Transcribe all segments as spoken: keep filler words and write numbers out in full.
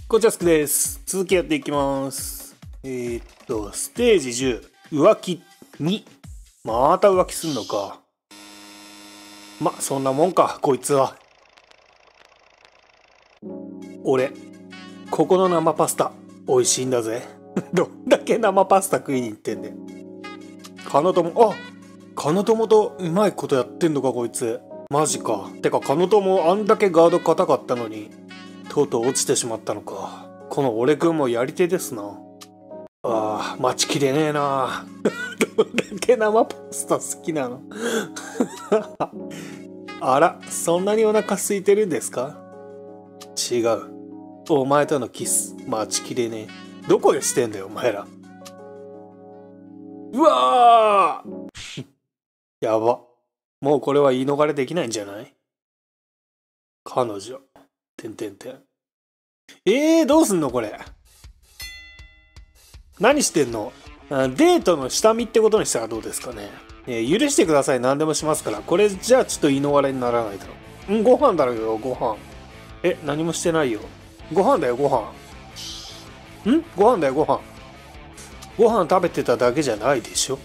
こんにちは、すくです。続きやっていきます。えー、っと、ステージじゅう、浮気に。また浮気すんのか。ま、そんなもんか、こいつは。俺、ここの生パスタ、美味しいんだぜ。どんだけ生パスタ食いに行ってんねん。カノトモ、あカノトモとうまいことやってんのか、こいつ。マジか。てか、カノトモあんだけガード硬かったのに、とうとう落ちてしまったのか。この俺くんもやり手ですな。ああ、待ちきれねえな。どんだけ生パスタ好きなの。あら、そんなにお腹空いてるんですか？違う。お前とのキス、待ちきれねえ。どこでしてんだよ、お前ら。うわーやば。もうこれは言い逃れできないんじゃない？彼女。てんてんてん。えー、どうすんのこれ。何してんの？デートの下見ってことにしたらどうですかね。えー、許してください、何でもしますから。これじゃあちょっと言い逃れにならないだろ。ん、ご飯だろよ、ご飯。え、何もしてないよ。ご飯だよ、ご飯。ん？ご飯だよ、ご飯。ご飯食べてただけじゃないでしょ。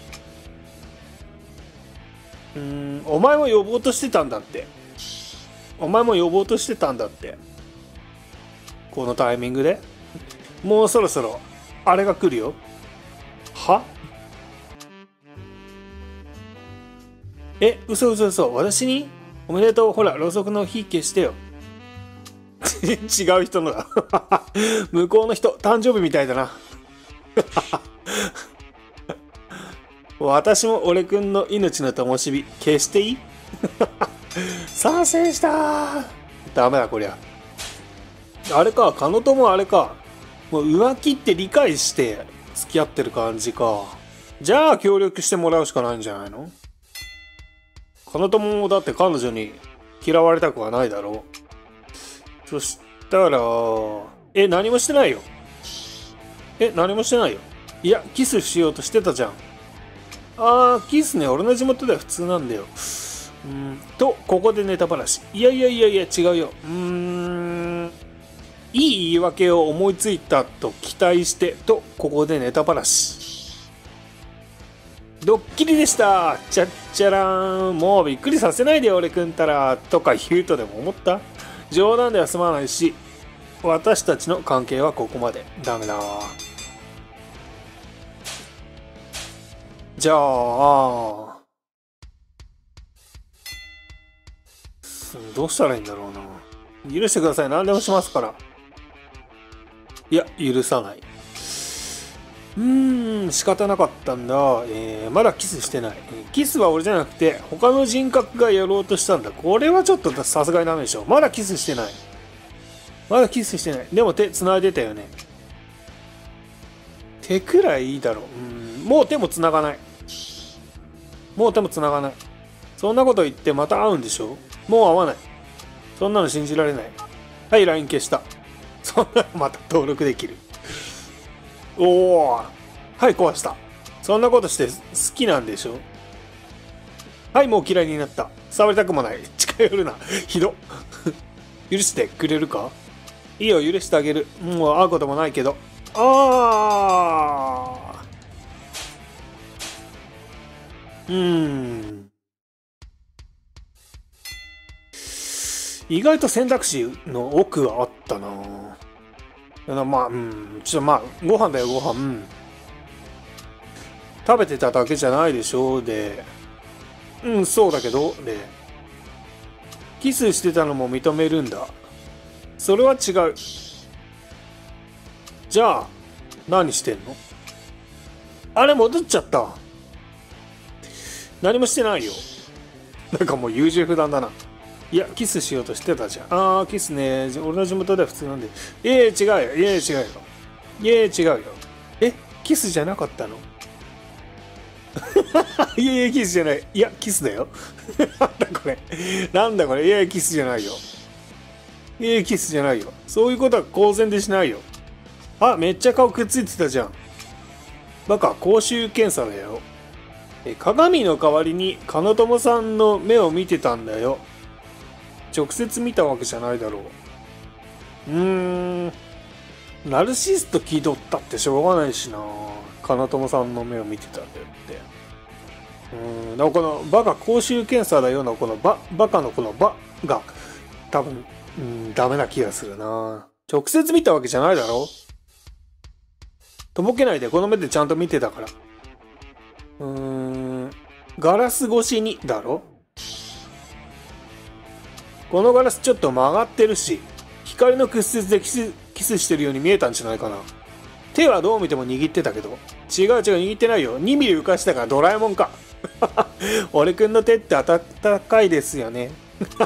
うーん、お前も呼ぼうとしてたんだって。お前も呼ぼうとしてたんだって。このタイミングでもうそろそろあれが来るよ。は？え、嘘嘘嘘。私におめでとう。ほら、ろうそくの火消してよ。違う人のだ。向こうの人、誕生日みたいだな。私も俺くんの命の灯火消していい？賛成したー。ダメだこりゃ。あれか、カノトもあれか。もう浮気って理解して付き合ってる感じか。じゃあ協力してもらうしかないんじゃないの？カノトもだって彼女に嫌われたくはないだろう。そしたら、え、何もしてないよ。え、何もしてないよ。いや、キスしようとしてたじゃん。あー、キスね、俺の地元では普通なんだよ。うーんと、ここでネタばらし。いやいやいやいや、違うよ。うーん。いい言い訳を思いついたと期待して、と、ここでネタばらし。ドッキリでした。チャッチャラーン。もうびっくりさせないでよ、俺くんたら。とか言うとでも思った？冗談では済まないし、私たちの関係はここまで。ダメだ。じゃあ、どうしたらいいんだろうな。許してください。何でもしますから。いや、許さない。うーん、仕方なかったんだ。えー、まだキスしてない。キスは俺じゃなくて、他の人格がやろうとしたんだ。これはちょっとさすがにダメでしょ。まだキスしてない。まだキスしてない。でも手繋いでたよね。手くらいいいだろう。うん、もう手も繋がない。もう手も繋がない。そんなこと言ってまた会うんでしょ？もう会わない。そんなの信じられない。はい、ライン 消した。そんなのまた登録できる。おお。はい、壊した。そんなことして好きなんでしょ？はい、もう嫌いになった。触りたくもない。近寄るな。ひど。許してくれるか？いいよ、許してあげる。もう会うこともないけど。ああ。うーん。意外と選択肢の奥はあったな。まあ、うん。ちょっとまあ、ご飯だよ、ご飯。うん。食べてただけじゃないでしょ。で、うん、そうだけど、で、キスしてたのも認めるんだ。それは違う。じゃあ、何してんの？あれ、戻っちゃった。何もしてないよ。なんかもう優柔不断だな。いや、キスしようとしてたじゃん。あー、キスね。俺の地元では普通なんで。いえ、違うよ。いえ、違うよ。いえ、違うよ。え、キスじゃなかったの？いやいや、キスじゃない。いや、キスだよ。なんだこれ。なんだこれ。いやいや、キスじゃないよ。いやいや、キスじゃないよ。そういうことは公然でしないよ。あ、めっちゃ顔くっついてたじゃん。バカ、口臭検査だよ。え、鏡の代わりに、カノトモさんの目を見てたんだよ。直接見たわけじゃないだろう。うーん。 ナルシスト気取ったってしょうがないしな。金友さんの目を見てたんだよって。うん、だからこのバカ公衆検査だようなこのババカのこのバが多分、うん、ダメな気がするな。直接見たわけじゃないだろ。とぼけないでこの目でちゃんと見てたから。うーん、ガラス越しにだろ。このガラスちょっと曲がってるし、光の屈折でキス、キスしてるように見えたんじゃないかな。手はどう見ても握ってたけど。違う違う、握ってないよ。にミリ浮かしたからドラえもんか。俺くんの手って温かいですよね。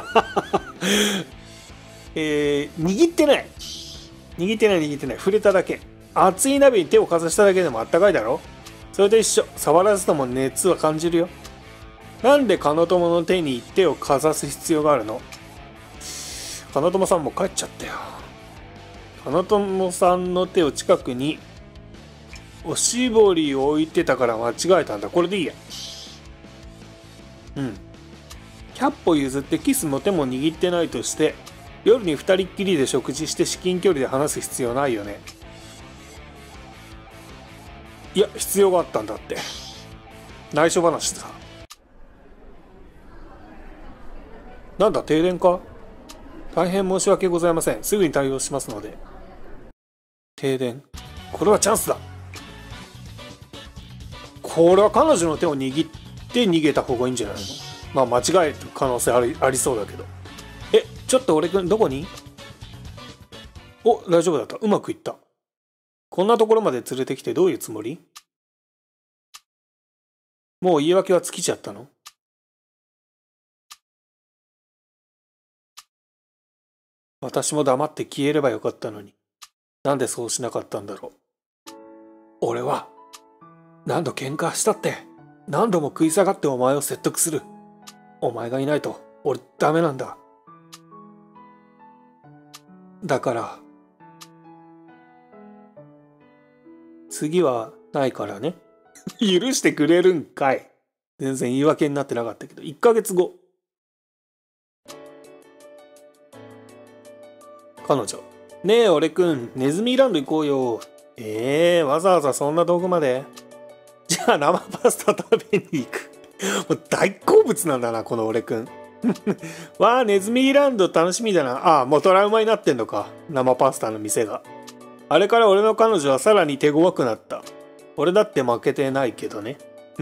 えー、握ってない。握ってない握ってない。触れただけ。熱い鍋に手をかざしただけでもあったかいだろ。それと一緒。触らずとも熱は感じるよ。なんでカノトモの手に手をかざす必要があるの？カノトモさんも帰っちゃったよ。カノトモさんの手を近くにおしぼりを置いてたから間違えたんだ。これでいいや。うん。ひゃっぽ譲ってキスも手も握ってないとして、夜に二人っきりで食事して至近距離で話す必要ないよね。いや、必要があったんだって。内緒話さ。なんだ、停電か？大変申し訳ございません。すぐに対応しますので。停電。これはチャンスだ。これは彼女の手を握って逃げた方がいいんじゃないの？まあ間違える可能性あり、ありそうだけど。え、ちょっと俺くんどこに？お、大丈夫だった。うまくいった。こんなところまで連れてきてどういうつもり？もう言い訳は尽きちゃったの？私も黙って消えればよかったのに。なんでそうしなかったんだろう。俺は何度喧嘩したって何度も食い下がってお前を説得する。お前がいないと俺ダメなんだ。だから次はないからね。許してくれるんかい。全然言い訳になってなかったけど、いっかげつご。彼女。ねえ俺くん、ネズミランド行こうよ。ええー、わざわざそんな遠くまで？じゃあ生パスタ食べに行く。もう大好物なんだな、この俺くん。わあ、ネズミランド楽しみだな。ああ、もうトラウマになってんのか。生パスタの店が。あれから俺の彼女はさらに手強くなった。俺だって負けてないけどね。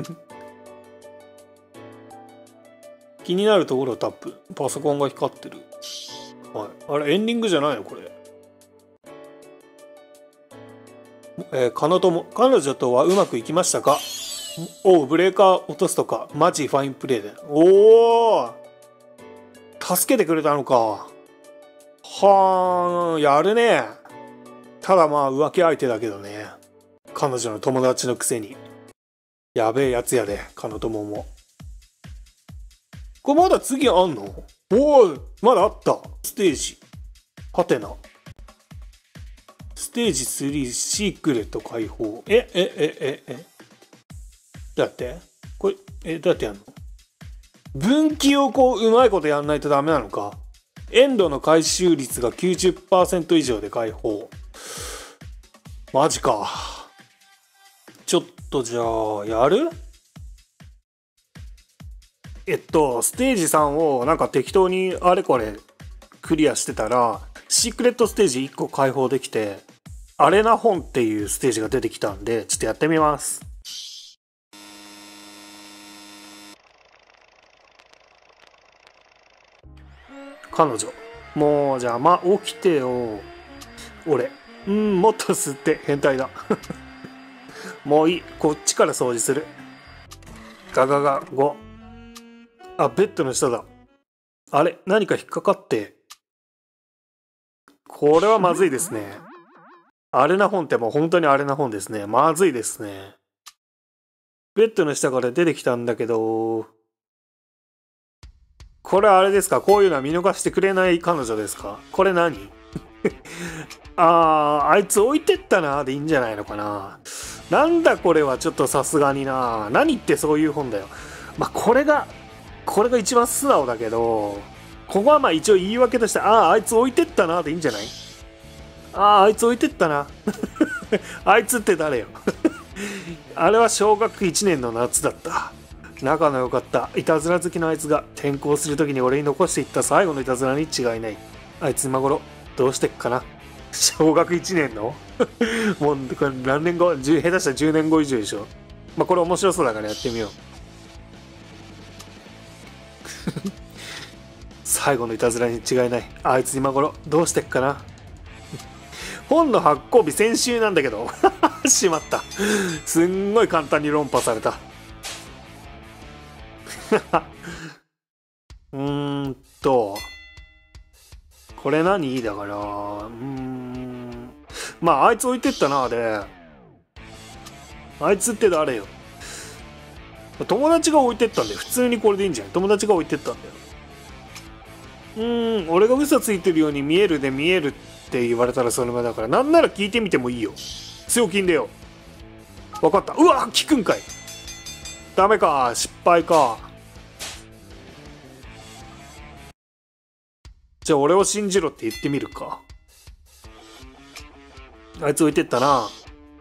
気になるところをタップ。パソコンが光ってる。はい。あれ、エンディングじゃないのこれ。えー、カノトモ。彼女とはうまくいきましたか？おう、ブレーカー落とすとか。マジファインプレーで。おお、助けてくれたのか。はーん、やるね。ただまあ浮気相手だけどね。彼女の友達のくせに。やべえやつやで、カノトモも。これまだ次あんの？おい、まだあった。ステージ。ハテナ。ステージスリー、シークレット解放。え、え、え、え、え。どうやって？これ、え、どうやってやんの？分岐をこう、うまいことやんないとダメなのか。エンドの回収率が きゅうじゅっパーセント 以上で解放。マジか。ちょっとじゃあ、やる？えっと、ステージさんをなんか適当にあれこれクリアしてたら、シークレットステージいっこ開放できて、アレナ本っていうステージが出てきたんで、ちょっとやってみます。彼女。もう、じゃあ、ま、起きてよ。俺。うん、もっと吸って、変態だ。もういい。こっちから掃除する。ガガガご。あ、ベッドの下だ。あれ、何か引っかかって。これはまずいですね。アレナ本ってもう本当にアレナ本ですね。まずいですね。ベッドの下から出てきたんだけど、これあれですか？こういうのは見逃してくれない彼女ですか？これ何？あー、あいつ置いてったなでいいんじゃないのかな。なんだこれはちょっとさすがにな。何ってそういう本だよ。まあこれが、これが一番素直だけど、ここはまあ一応言い訳として、ああ、あいつ置いてったなでいいんじゃない？ ああ、あいつ置いてったな。あいつって誰よ。あれは小学いちねんの夏だった。仲の良かったいたずら好きのあいつが転校する時に俺に残していった最後のいたずらに違いない。あいつ今頃どうしてっかな。小学いちねんのもうこれ何年後、下手したらじゅうねんご以上でしょ。まあこれ面白そうだからやってみよう。最後のいたずらに違いない。あいつ今頃どうしてっかな。本の発行日先週なんだけど。しまった。すんごい簡単に論破された。うーんとこれ何だから、うーんまああいつ置いてったな。であいつって誰よ。友達が置いてったんだよ。普通にこれでいいんじゃん。友達が置いてったんだよ。うーん俺が嘘ついてるように見えるで見えるって言われたらそれまでだから、なんなら聞いてみてもいいよ。強気んだよ。分かった。うわ聞くんかい。ダメか、失敗か。じゃあ俺を信じろって言ってみるか。あいつ置いてったな。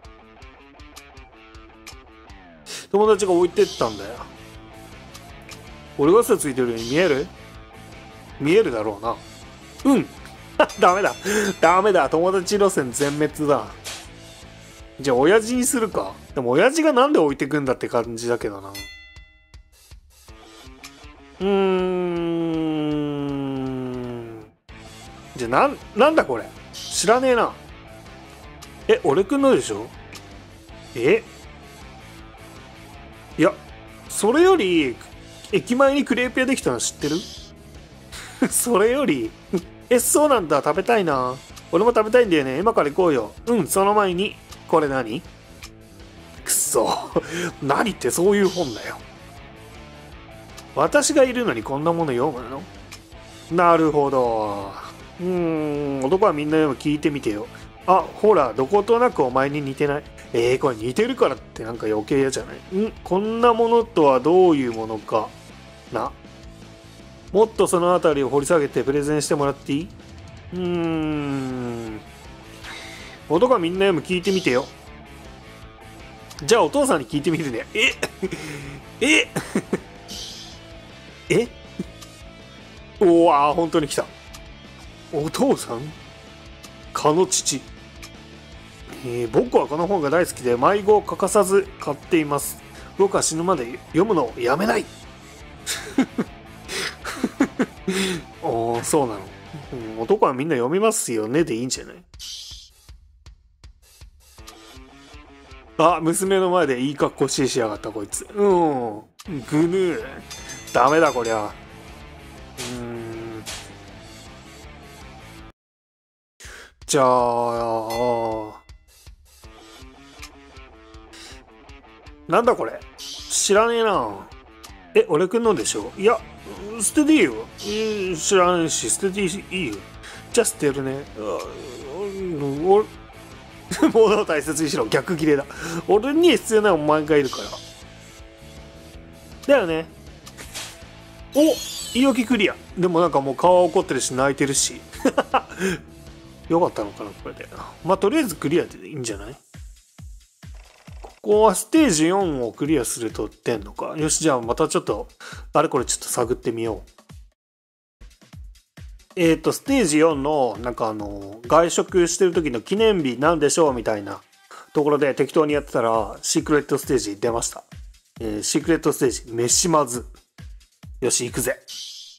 友達が置いてったんだよ。俺が嘘ついてるように見える見えるだろうな。うんダメだダメだ、友達路線全滅だ。じゃあ親父にするか。でも親父がなんで置いてくんだって感じだけどな。うーんじゃあなんなんだこれ、知らねえな。え俺くんのでしょ。えいやそれより駅前にクレープ屋できたの知ってる。それよりえそうなんだ、食べたいな。俺も食べたいんだよね。今から行こうよ。うんその前にこれ何。くそ何ってそういう本だよ。私がいるのにこんなもの読むの。なるほど。うーん男はみんな読む。聞いてみてよ。あほらどことなくお前に似てない。えー、これ似てるからってなんか余計嫌じゃない。んこんなものとはどういうものかな。もっとそのあたりを掘り下げてプレゼンしてもらっていい。うーん男はみんな読む。聞いてみてよ。じゃあお父さんに聞いてみるね。えええおわ本当に来た。お父さん蚊の父。えー、僕はこの本が大好きで迷子を欠かさず買っています。僕は死ぬまで読むのをやめない。おーそうなの、うん、男はみんな読みますよねでいいんじゃない。あ娘の前でいい格好してしやがったこいつ。うんぐぬーダメだこりゃ。うーんじゃあなんだこれ知らねえな。え俺くんのでしょ。いや捨てていいよ。えー、知らんし捨てていいよ。じゃあ捨てるね。俺物を大切にしろ。逆切れだ。俺に必要なお前がいるからだよね。お言い訳クリア。でもなんかもう顔は怒ってるし泣いてるしよかったのかなこれで。まあとりあえずクリアでいいんじゃない。ここはステージよんをクリアすると出んのか。よしじゃあまたちょっとあれこれちょっと探ってみよう。えっとステージよんのなんかあの外食してる時の記念日なんでしょうみたいなところで適当にやってたらシークレットステージ出ました。えー、シークレットステージ飯まず。よし行くぜ。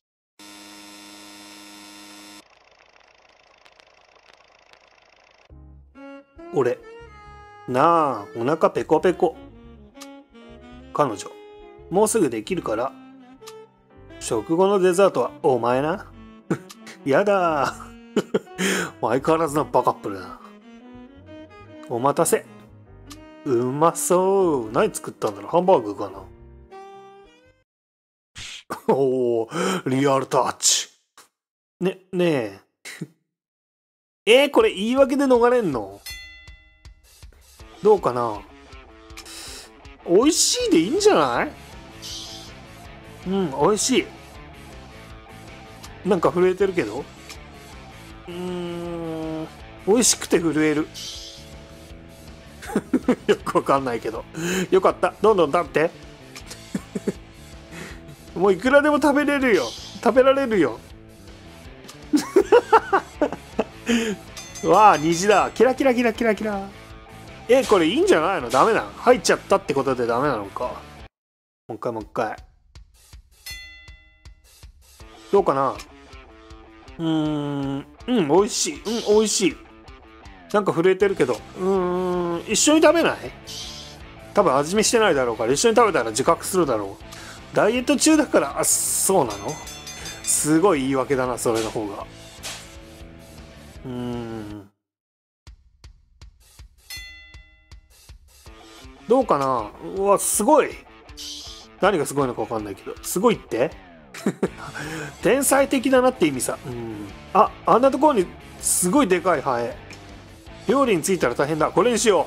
俺なあお腹ペコペコ。彼女もうすぐできるから食後のデザートはお前な。やだ相変わらずのバカップルだ。お待たせ。うまそう。何作ったんだろう。ハンバーグかな。おおリアルタッチ。ねねええー、これ言い訳で逃れんのどうかな。美味しいでいいんじゃない。うん美味しい。なんか震えてるけどうーん美味しくて震える。よくわかんないけど。よかった。どんどん食べて。もういくらでも食べれるよ。食べられるよ。わあ、虹だ。キラキラキラキラキラ。え、これいいんじゃないの？ダメなの？入っちゃったってことでダメなのか。もう一回もう一回。どうかな？うーん、うん、美味しい。うん、美味しい。なんか震えてるけど。うーん、一緒に食べない？多分味見してないだろうから一緒に食べたら自覚するだろう。ダイエット中だから、あ、そうなの？すごい言い訳だな、それの方が。うーん。どうかな？うわ、すごい。何がすごいのか分かんないけど。すごいって天才的だなって意味さ。うん。あ、あんなところにすごいでかいハエ。料理についたら大変だ。これにしよ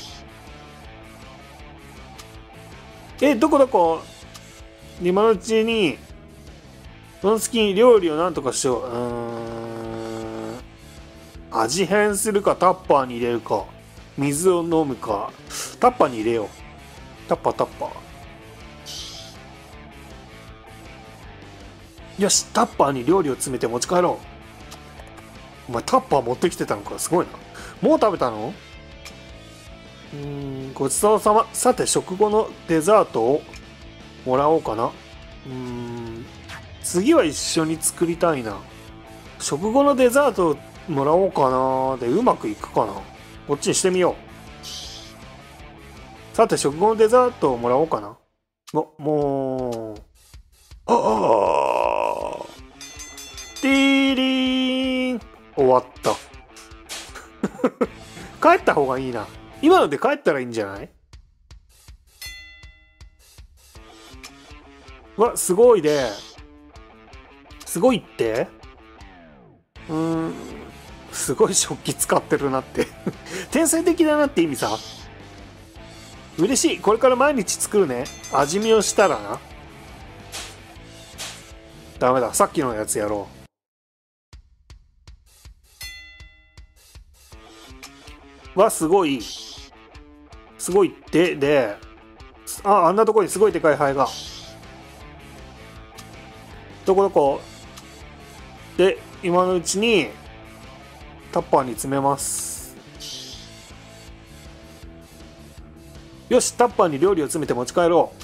う。え、どこどこ？今のうちに、その隙に料理をなんとかしよう。うーん。味変するか、タッパーに入れるか、水を飲むか。タッパーに入れよう。タッパータッパー。よし、タッパーに料理を詰めて持ち帰ろう。お前タッパー持ってきてたのか、すごいな。もう食べたの？うーん、ごちそうさま。さて、食後のデザートをもらおうかな。うーん、次は一緒に作りたいな。食後のデザートをもらおうかな。で、うまくいくかな。こっちにしてみよう。さて、食後のデザートをもらおうかな。お、もう。ああ。ティーリーン。終わった。帰った方がいいな。今ので帰ったらいいんじゃない？うわ、すごいで。すごいって？うーん。すごい食器使ってるなって。天才的だなって意味さ。嬉しい。これから毎日作るね。味見をしたらな。ダメだ。さっきのやつやろう。わ、すごい。すごいって、で、あ、あんなとこにすごいでかいハエが。どこどこ？で、今のうちに、タッパーに詰めます。よし、タッパーに料理を詰めて持ち帰ろ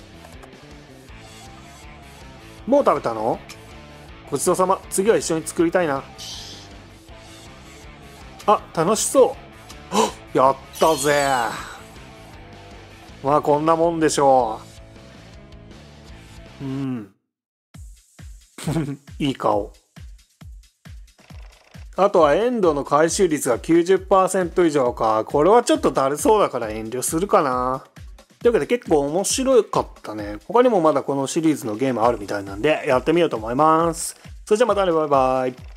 う。もう食べたの？ごちそうさま。次は一緒に作りたいな。あ、楽しそう。やったぜ。まあこんなもんでしょう。うん。いい顔。あとはエンドの回収率が きゅうじゅっパーセント 以上か。これはちょっとだるそうだから遠慮するかな。というわけで結構面白かったね。他にもまだこのシリーズのゲームあるみたいなんでやってみようと思います。それじゃあまたね、バイバイ。